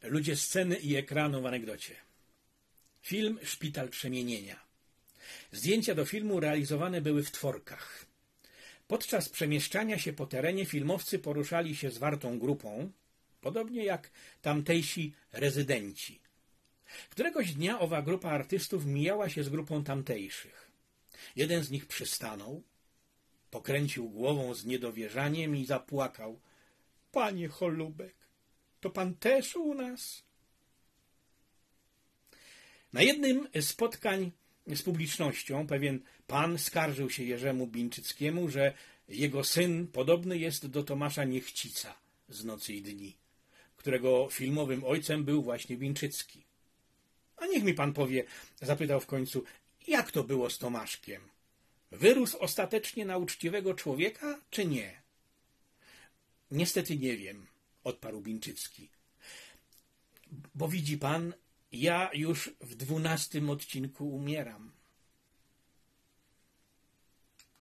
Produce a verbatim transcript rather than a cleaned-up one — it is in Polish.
Ludzie sceny i ekranu w anegdocie. Film Szpital Przemienienia. Zdjęcia do filmu realizowane były w Tworkach. Podczas przemieszczania się po terenie filmowcy poruszali się zwartą grupą, podobnie jak tamtejsi rezydenci. Któregoś dnia owa grupa artystów mijała się z grupą tamtejszych. Jeden z nich przystanął, pokręcił głową z niedowierzaniem i zapłakał. — Panie Holubek, to pan też u nas? Na jednym z spotkań z publicznością pewien pan skarżył się Jerzemu Bińczyckiemu, że jego syn podobny jest do Tomasza Niechcica z Nocy i dni, którego filmowym ojcem był właśnie Bińczycki. — A niech mi pan powie — zapytał w końcu — jak to było z Tomaszkiem? Wyrósł ostatecznie na uczciwego człowieka, czy nie? — Niestety nie wiem — odparł Bińczycki. — Bo widzi pan, ja już w dwunastym odcinku umieram.